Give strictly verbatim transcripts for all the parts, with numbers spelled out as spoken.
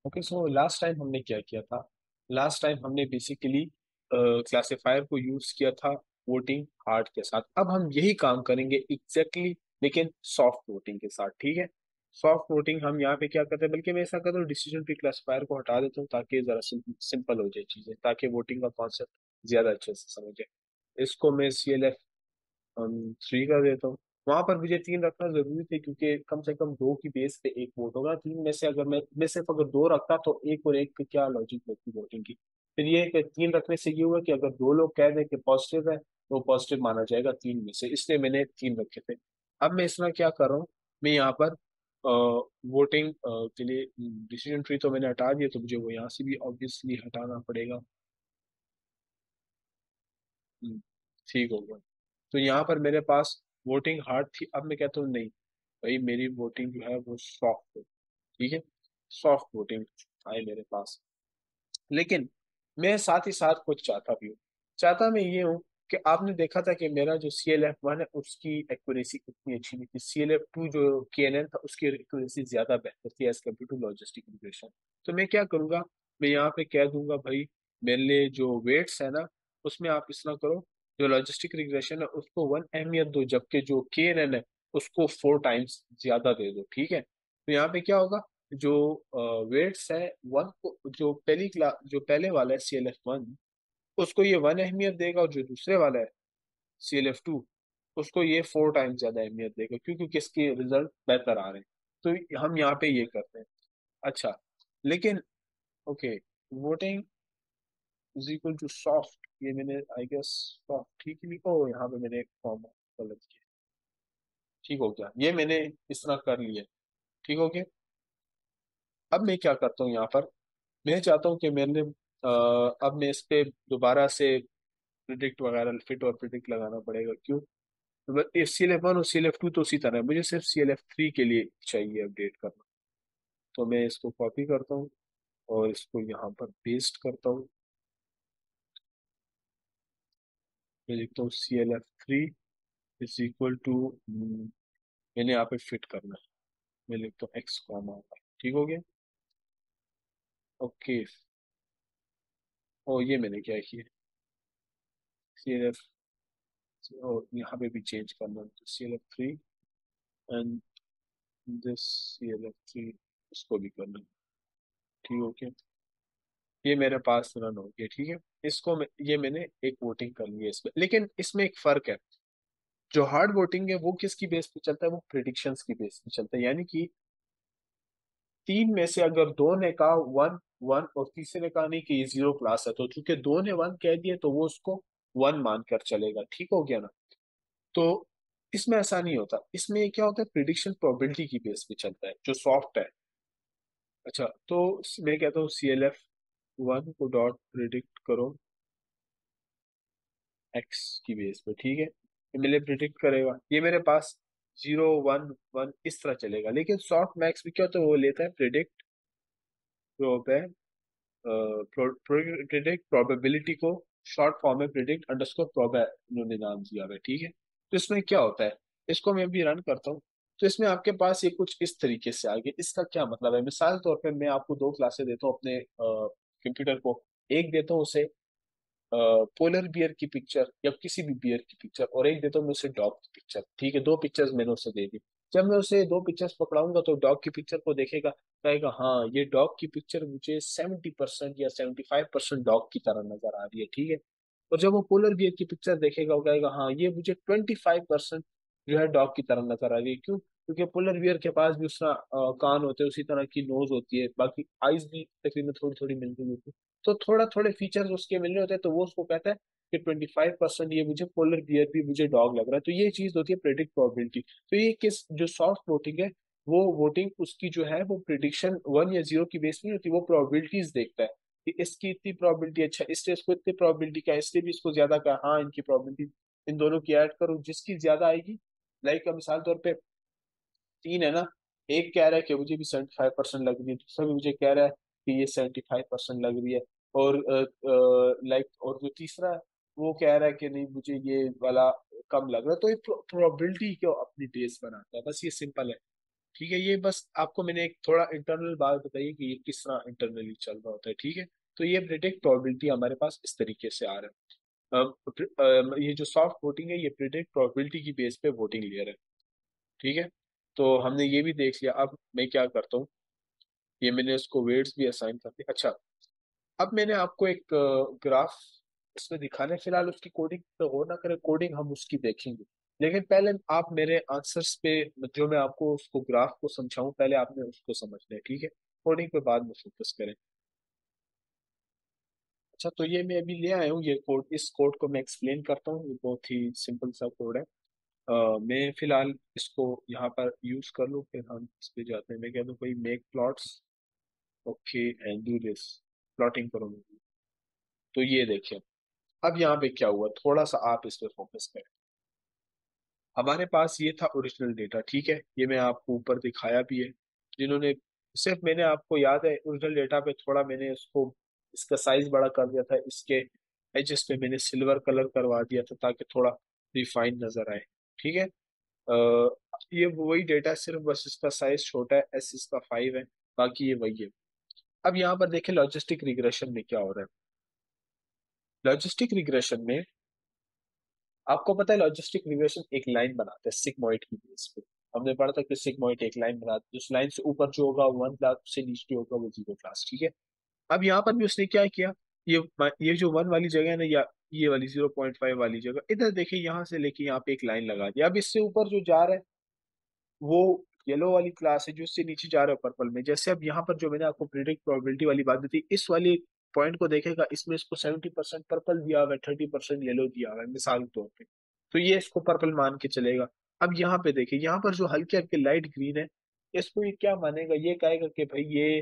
Okay, so last time हमने क्या किया था? लास्ट टाइम हमने बेसिकली क्लासिफायर को यूज किया था वोटिंग हार्ड के साथ। अब हम यही काम करेंगे एग्जैक्टली exactly, लेकिन सॉफ्ट वोटिंग के साथ, ठीक है? सॉफ्ट वोटिंग हम यहाँ पे क्या करते हैं, बल्कि मैं ऐसा करता हूँ डिसीजन ट्री क्लासिफायर को हटा देता हूँ ताकि जरा सिंपल हो जाए चीजें, ताकि वोटिंग का कॉन्सेप्ट ज्यादा अच्छे से समझे। इसको मैं सी एल एफ थ्री कर देता हूँ। वहां पर मुझे तीन रखना जरूरी थे क्योंकि कम से कम दो की बेस पे एक वोट होगा। तीन में से अगर मैं मैं सिर्फ अगर दो रखता तो एक और एक की क्या लॉजिक होती वोटिंग की। फिर ये कि तीन रखने से ये हुआ कि अगर दो लोग कह दें कि पॉजिटिव है तो पॉजिटिव माना जाएगा तीन में से, इसलिए मैंने तीन रखे थे। अब मैं इसमें क्या कर रहा हूँ, मैं यहाँ पर वोटिंग के लिए डिसीजन ट्री तो मैंने हटा दिया, तो मुझे वो यहाँ से भी ऑब्वियसली हटाना पड़ेगा। हम्म, ठीक हो गया। तो यहाँ पर मेरे पास वोटिंग हार्ड थी, अब मैं कहता हूँ नहीं भाई, मेरी वोटिंग जो है वो सॉफ्ट है। ठीक है, सॉफ्ट वोटिंग आए मेरे पास। लेकिन मैं साथ ही साथ कुछ चाहता भी हूँ। चाहता मैं ये हूँ कि आपने देखा था कि मेरा जो सी एल एफ वन है उसकी एक्यूरेसी उतनी अच्छी नहीं थी। सी एल एफ टू जो के एन एन था उसकी एक्यूरेसी ज्यादा बेहतर थी as compare to logistic regression. तो मैं क्या करूंगा, मैं यहाँ पे कह दूंगा भाई मेरे लिए जो वेट्स है ना उसमें आप इस तरह करो, जो लॉजिस्टिक रिग्रेशन है उसको वन अहमियत दो, जबकि जो के एन एन है उसको फोर टाइम्स ज्यादा दे दो। ठीक है, तो यहाँ पे क्या होगा, जो वेट्स है वन को, जो पहली क्लास जो पहले वाला है सी एल एफ वन उसको ये वन अहमियत देगा, और जो दूसरे वाला है सी एल एफ टू उसको ये फोर टाइम्स ज्यादा अहमियत देगा, क्यों? क्योंकि इसके रिजल्ट बेहतर आ रहे हैं। तो हम यहाँ पे ये करते हैं। अच्छा, लेकिन okay, voting is equal to soft, ये मैंने आई गेस सॉफ्ट ठीक ही लिखा हो, यहाँ पे मैंने एक फॉर्म गलत किया। ठीक हो गया, ये मैंने इस तरह कर लिया। ठीक हो गया। अब मैं क्या करता हूँ यहाँ पर, मैं चाहता हूँ कि मैंने अ, अब मैं इस पे दोबारा से प्रिडिक्ट वगैरह फिट और प्रिडिक्ट लगाना पड़ेगा। क्यों? सी एल एफ वन और सी एल एफ टू तो उसी तरह है, मुझे सिर्फ सी एल एफ थ्री के लिए चाहिए अपडेट करना। तो मैं इसको कॉपी करता हूँ और इसको यहाँ पर पेस्ट करता हूँ। मैं लिखता हूँ C L F three is equal to, मैंने यहाँ पे फिट करना है, मैं लिखता हूँ एक्स कॉमा। ठीक हो गया। ओके, ओ ये मैंने क्या किया, सी एल एफ, और यहाँ पे भी चेंज करना है तो C L F three and this C L F three, इसको भी करना है। ठीक हो गया, ये मेरे पास रन हो गया। ठीक है, इसको मैं, ये मैंने एक वोटिंग कर ली है इसमें, लेकिन इसमें एक फर्क है। जो हार्ड वोटिंग है वो किसकी बेस पे चलता है, वो प्रिडिक्शंस की बेस पे चलता है। यानी कि तीन में से अगर दो ने कहा वन वन और तीसरे ने कहा नहीं कि ये जीरो क्लास है, तो चूंकि दो ने वन कह दिया तो वो उसको वन मानकर चलेगा। ठीक हो गया ना? तो इसमें ऐसा नहीं होता, इसमें क्या होता है, प्रिडिक्शन प्रोबेबिलिटी की बेस पे चलता है जो सॉफ्ट है। अच्छा, तो मैं कहता हूँ सी एल एफ वन को डॉट प्रिडिक्ट करो एक्स की बेस पे। ठीक है, ये मेरे प्रिडिक्ट करेगा, ये मेरे पास जीरो वन वन इस तरह चलेगा। लेकिन सॉफ्ट मैक्स में क्या होता है, वो लेता है प्रिडिक्ट प्रोबे प्रिडिक्ट प्रोबेबिलिटी को शॉर्ट फॉर्म में प्रिडिक्ट अंडरस्कोर प्रोबे इन्होंने नाम दिया हुआ है। ठीक है, तो इसमें क्या होता है, इसको मैं भी रन करता हूँ। तो इसमें आपके पास ये कुछ इस तरीके से आ गया। इसका क्या मतलब है, मिसाल तौर पे मैं आपको दो क्लासेस देता हूँ अपने कंप्यूटर को। एक देता हूँ उसे पोलर बियर की पिक्चर या किसी भी बियर की पिक्चर, और एक देता हूँ मैं उसे डॉग की पिक्चर। ठीक है, दो पिक्चर्स मैंने उसे दे दी। जब मैं उसे दो पिक्चर्स पकड़ाऊंगा तो डॉग की पिक्चर को देखेगा, कहेगा हाँ ये डॉग की पिक्चर मुझे सेवेंटी परसेंट या सेवेंटी फाइव परसेंट डॉग की तरह नजर आ रही है। ठीक है, और जब वो पोलर बियर की पिक्चर देखेगा वो कहेगा हाँ ये मुझे ट्वेंटी फाइव परसेंट जो है डॉग की तरह नजर आ रही है। क्यों? क्योंकि पोलर बियर के पास भी उस तरह अ, कान होते हैं, उसी तरह की नोज होती है, बाकी आईज भी तकरीबन थोड़ी थोड़ी मिलती होती है। तो थोड़ा थोड़े फीचर्स उसके मिल रहे होते हैं, तो वो उसको कहता है कि ट्वेंटी फाइव परसेंट ये मुझे पोलर बियर भी मुझे डॉग लग रहा है। तो ये चीज होती है प्रेडिक्ट प्रोबेबिलिटी। तो ये किस जो सॉफ्ट वोटिंग है, वो वोटिंग उसकी जो है वो प्रिडिक्शन वन या जीरो की बेस नहीं होती, वो प्रोबेबिलिटीज देखता है कि इसकी इतनी प्रोबेबिलिटी, अच्छा इससे इसको इतनी प्रोबेबिलिटी का, इसलिए भी इसको ज्यादा का, हाँ इनकी प्रोबेबिलिटी इन दोनों की ऐड करो जिसकी ज्यादा आएगी। लाइक मिसाल तौर पे तीन है ना, एक कह रहा है कि मुझे भी सेवेंटी फाइव परसेंट लग रही है, दूसरा भी मुझे कह रहा है कि ये सेवेंटी फाइव परसेंट लग रही है, और लाइक और जो तीसरा है वो कह रहा है कि नहीं मुझे ये वाला कम लग रहा है। तो ये प्रोबेबिलिटी को अपनी बेस बनाता है, बस ये सिंपल है। ठीक है, ये बस आपको मैंने एक थोड़ा इंटरनल बात बताई कि ये किस तरह इंटरनली चल रहा होता है। ठीक है, तो ये प्रिडिक्ट प्रोबेबिलिटी हमारे पास इस तरीके से आ रहा है। अम, प्र- अम, ये जो सॉफ्ट वोटिंग है ये प्रिडिक्ट प्रोबेबिलिटी की बेस पे वोटिंग लेयर है। ठीक है, तो हमने ये भी देख लिया। अब मैं क्या करता हूँ, ये मैंने उसको वेट्स भी असाइन कर दिया। अच्छा, अब मैंने आपको एक ग्राफ इसमें दिखाना है। फिलहाल उसकी कोडिंग तो हो ना करे, कोडिंग हम उसकी देखेंगे, लेकिन पहले आप मेरे आंसर्स पे, जो मैं आपको उसको ग्राफ को समझाऊं, पहले आपने उसको समझना है। ठीक है, कोडिंग पे बाद में फोकस करें। अच्छा, तो ये मैं अभी ले आया हूँ ये कोड। इस कोड को मैं एक्सप्लेन करता हूँ। ये बहुत ही सिंपल सा कोड है। अ, मैं फिलहाल इसको यहाँ पर यूज कर लूँ, फिर हम इस पे जाते हैं। मैं कह दूँ कोई make plots, okay and do this, plotting करो मुझे। तो ये देखिए, अब यहाँ पे क्या हुआ, थोड़ा सा आप इस पे फोकस करें। हमारे पास ये था ओरिजिनल डेटा। ठीक है, ये मैं आपको ऊपर दिखाया भी है। जिन्होंने, सिर्फ मैंने आपको याद है ओरिजिनल डेटा पे थोड़ा मैंने इसको, इसका साइज बड़ा कर दिया था, इसके एजेस पे मैंने सिल्वर कलर करवा दिया था ताकि थोड़ा रिफाइन नजर आए। ठीक है, अ, ये वही डेटा, सिर्फ बस इसका साइज छोटा है, एस इसका फाइव है, बाकी ये वही है। अब यहाँ पर देखें लॉजिस्टिक रिग्रेशन में क्या हो रहा है। लॉजिस्टिक रिग्रेशन में आपको पता है, लॉजिस्टिक रिग्रेशन एक लाइन बनाते हैं सिग्मॉइड की बेस पे। हमने पढ़ा था कि सिग्मॉइड एक लाइन बनाते हैं, उस लाइन से ऊपर जो होगा वन क्लास, उससे नीचे होगा वो जीरो क्लास। ठीक है, अब यहाँ पर भी उसने क्या किया, ये ये जो वन वाली जगह है ना, या ये वाली जीरो पॉइंट फाइव वाली जगह, इधर देखिए यहाँ से लेके यहाँ पे एक लाइन लगा दिया। अब इससे ऊपर जो जा रहा है वो येलो वाली क्लास है, जो इससे नीचे जा रहा है पर्पल में। जैसे अब यहाँ पर जो मैंने आपको प्रिडिक्ट प्रोबेबिलिटी वाली बात दी थी, इस वाली पॉइंट को देखेगा, इसमें इसको सेवेंटी परसेंट पर्पल दिया हुआ है, थर्टी परसेंट येलो दिया हुआ है मिसाल के तौर पे, तो ये इसको पर्पल मान के चलेगा। अब यहाँ पे देखिए, यहाँ पर जो हल्के हल्के लाइट ग्रीन है, इसको ये क्या मानेगा, ये कहेगा कि भाई ये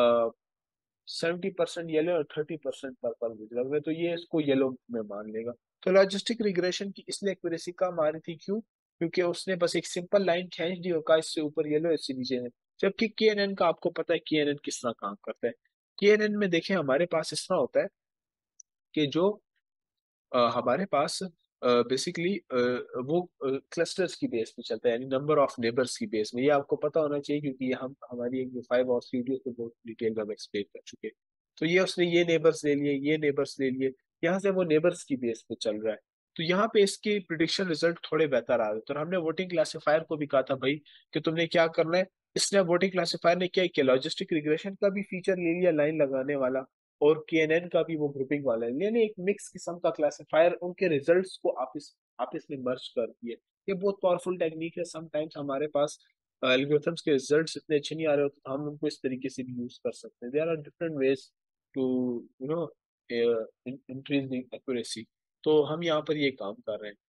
सेवेंटी परसेंट येलो और थर्टी परसेंट पर्पल गुजरा हुआ है, तो ये इसको येलो में मान लेगा। तो लॉजिस्टिक रिग्रेशन की इसलिए एक्यूरेसी कम आ रही थी, क्यों? क्योंकि उसने बस एक सिंपल लाइन खींच दी होगा, इससे ऊपर येलो इससे नीचे है। जबकि के एन एन का आपको पता है के एन एन किस तरह काम करता है। के एन एन में देखें हमारे पास इस तरह होता है कि जो अ, हमारे पास बेसिकली वो क्लस्टर्स की बेस पे चलता है, यानी नंबर ऑफ नेबर्स की बेस में। ये आपको पता होना चाहिए, क्योंकि ये हम हमारी एक जो फाइव और वीडियो को बहुत डिटेल में हम एक्सप्लेन कर चुके हैं। तो ये उसने ये नेबर्स ले लिए, ये नेबर्स ले लिए, यहाँ से वो नेबर्स की बेस पे चल रहा है। तो यहाँ पे इसकी प्रिडिक्शन रिजल्ट थोड़े बेहतर आ रहे। तो हमने वोटिंग क्लासिफायर को भी कहा था भाई कि तुमने क्या करना है। इसने वोटिंग क्लासिफायर ने क्या किया, लॉजिस्टिक रिग्रेशन का भी फीचर ले लिया लाइन लगाने वाला, और के एन एन का भी वो ग्रुपिंग वाला है, यानी एक मिक्स किस्म का क्लासिफायर उनके रिजल्ट्स को आपस आपस में मर्ज कर दिए। ये बहुत पावरफुल टेक्निक है। समटाइम्स हमारे पास एल्गोरिथम्स के रिजल्ट्स इतने अच्छे नहीं आ रहे होते, तो हम उनको इस तरीके से भी यूज कर सकते हैं। There are different ways to you know increase the accuracy. तो हम यहाँ पर ये काम कर रहे हैं।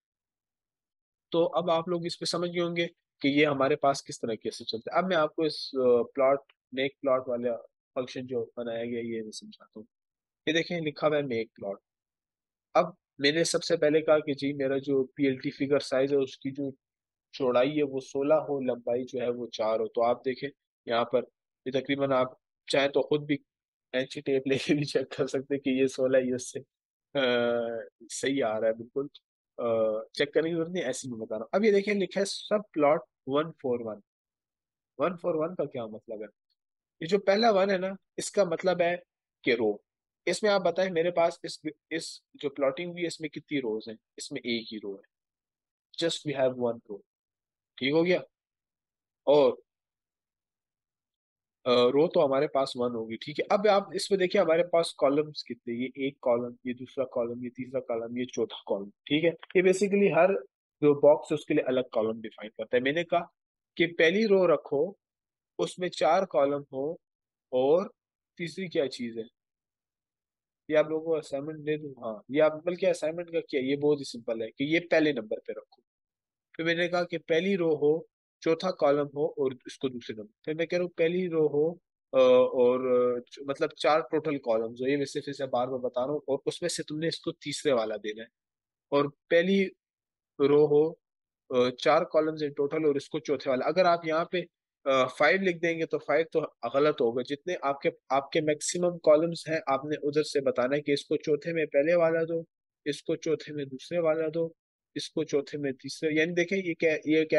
तो अब आप लोग इस पे समझ गए होंगे कि ये हमारे पास किस तरीके से चलता है। अब मैं आपको इस प्लॉट, मेक प्लॉट वाला फंक्शन जो बनाया गया है, ये मैं समझाता हूँ। ये देखें लिखा हुआ है मेक प्लॉट। अब मैंने सबसे पहले कहा कि जी मेरा जो P L T figure size है उसकी जो चौड़ाई है वो सोलह हो, लंबाई जो है वो चार हो। तो आप देखें यहाँ पर, ये तकरीबन आप चाहे तो खुद भी ऐंची टेप लेके भी चेक कर सकते हैं कि ये सोलह, ये उससे अ, सही आ रहा है बिल्कुल। चेक करने की जरूरत नहीं, ऐसे ही मैं बता रहा हूँ। अब ये देखिए लिखा है सब plot one four one. One four one का क्या मतलब है? ये जो पहला वन है ना, इसका मतलब है कि रो। इसमें आप बताएं मेरे पास इस इस जो प्लॉटिंग हुई है इसमें कितनी रोज हैं? इसमें एक ही रो है, just we have one row. ठीक हो गया। और रो तो हमारे पास वन होगी। ठीक है, अब आप इसमें देखिए हमारे पास कॉलम्स कितने, ये एक कॉलम, ये दूसरा कॉलम, ये तीसरा कॉलम, ये चौथा कॉलम। ठीक है, ये बेसिकली हर जो बॉक्स है उसके लिए अलग कॉलम डिफाइन करता है। मैंने कहा कि पहली रो रखो, उसमें चार कॉलम हो, और तीसरी क्या चीज है, ये आप लोगों को असाइनमेंट दे दूं? हाँ, ये आप बल्कि असाइनमेंट का क्या है, ये बहुत ही सिंपल है कि ये पहले नंबर पे रखो। फिर मैंने कहा कि पहली रो हो, चौथा कॉलम हो, और इसको दूसरे नंबर। फिर मैं कह रहा हूँ पहली रो हो अ, और अ, मतलब चार टोटल कॉलम्स हो, ये वैसे फिर से बार बार बता रहा हूँ, और उसमें से तुमने इसको तीसरे वाला देना है। और पहली रो हो अ, चार कॉलम्स इन टोटल, और इसको चौथे वाला। अगर आप यहाँ पे फाइव लिख देंगे तो फाइव तो गलत होगा। जितने आपके आपके मैक्सिमम कॉलम्स हैं, आपने उधर से बताना है कि इसको चौथे में पहले वाला दो, इसको चौथे में दूसरे वाला दो, इसको चौथे में तीसरे। यानी देखें ये क्या ये कह रहे हैं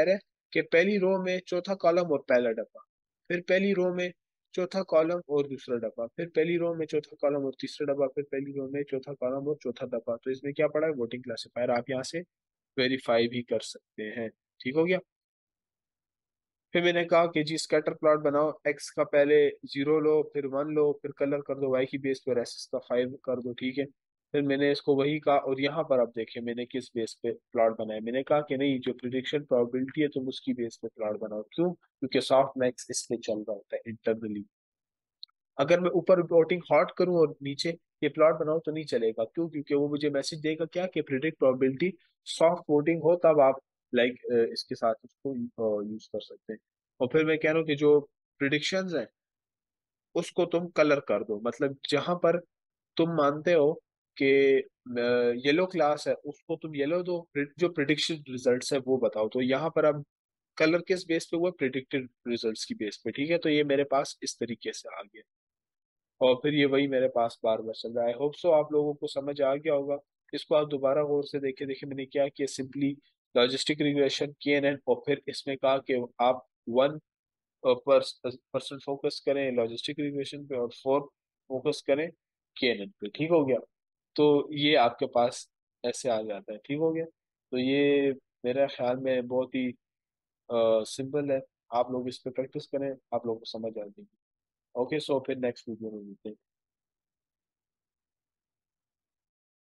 कि पहली रो में चौथा कॉलम और पहला डब्बा, फिर पहली रो में चौथा कॉलम और दूसरा डब्बा, फिर पहली रो में चौथा कॉलम और तीसरा डब्बा, फिर पहली रो में चौथा कॉलम और चौथा डब्बा। तो इसमें क्या पड़ा है, वोटिंग क्लासिफायर आप यहाँ से वेरीफाई भी कर सकते हैं। ठीक हो गया। फिर मैंने कहा कि जी स्कैटर प्लॉट बनाओ, एक्स का पहले जीरो लो, फिर वन लो, फिर कलर कर दो वाई की बेस पर, एस का फाइव कर दो। ठीक है। फिर मैंने इसको वही कहा, और यहाँ पर आप देखिए मैंने किस बेस पे प्लॉट बनाया। मैंने कहा कि नहीं, जो प्रिडिक्शन प्रोबेबिलिटी है तुम उसकी बेस पे प्लॉट बनाओ। क्यों? क्योंकि सॉफ्ट मैक्स इस पे चल रहा होता है इंटरनली। अगर मैं ऊपर वोटिंग हॉट करूं और नीचे ये प्लॉट बनाऊं तो नहीं चलेगा। क्यों? क्योंकि वो मुझे मैसेज देगा क्या, कि प्रिडिक्ट प्रोबेबिलिटी सॉफ्ट वोटिंग हो, तब आप लाइक इसके साथ उसको यूज कर सकते हैं। और फिर मैं कह रहा हूँ कि जो प्रिडिक्शंस हैं उसको तुम कलर कर दो, मतलब जहां पर तुम मानते हो कि येलो क्लास है उसको तुम येलो दो, जो प्रिडिक्शन रिजल्ट्स है वो बताओ। तो यहाँ पर अब कलर किस बेस पे हुआ, प्रिडिक्टेड रिजल्ट्स की बेस पे। ठीक है। तो ये मेरे पास इस तरीके से आ गया, और फिर ये वही मेरे पास बार बार चल रहा है। आई होप सो आप लोगों को समझ आ गया होगा। इसको आप दोबारा गौर से देखे देखे मैंने क्या किया, सिंपली लॉजिस्टिक रिग्रेशन के एन एन, और फिर इसमें कहा कि आप वन पर्सन फोकस करें लॉजिस्टिक रिग्रेशन पे, और फोर फोकस करें के एन एन पे। ठीक हो गया। तो ये आपके पास ऐसे आ जाता है। ठीक हो गया। तो ये मेरे ख्याल में बहुत ही सिंपल है। आप लोग इस पे प्रैक्टिस करें, आप लोगों को समझ आ जाएगी। ओके, सो फिर नेक्स्ट वीडियो में मिलते हैं।